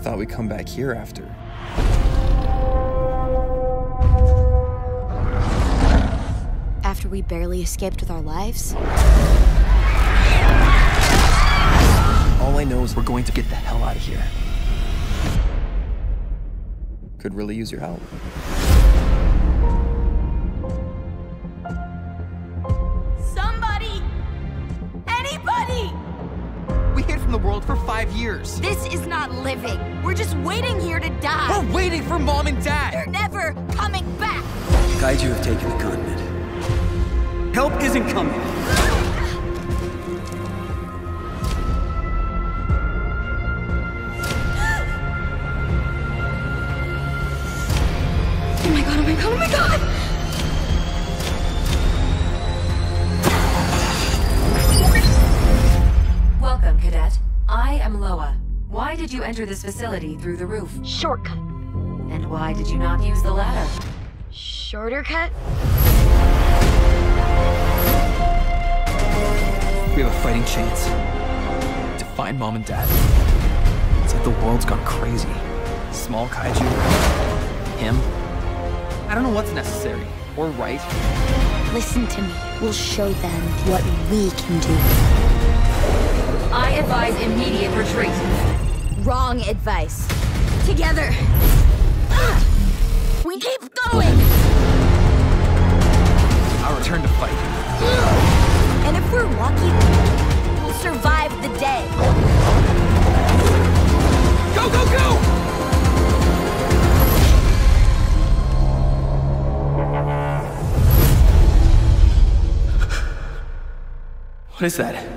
thought we'd come back here after. After we barely escaped with our lives? All I know is we're going to get the hell out of here. Could really use your help. Somebody! Anybody! We hid from the world for 5 years. This is not living. We're just waiting here to die. We're waiting for Mom and Dad. They're never coming back. Kaiju have taken the continent. Help isn't coming. Oh my god, oh my god, oh my god! Welcome, Cadet. I am Loa. Why did you enter this facility through the roof? Shortcut. And why did you not use the ladder? Shorter cut? We have a fighting chance to find Mom and Dad. It's like the world's gone crazy. Small kaiju, him. I don't know what's necessary or right. Listen to me. We'll show them what we can do. I advise immediate retreat. Wrong advice. Together. We keep going! I'll return to fight. And if we're lucky, we'll survive the day. Go, go, go! What is that?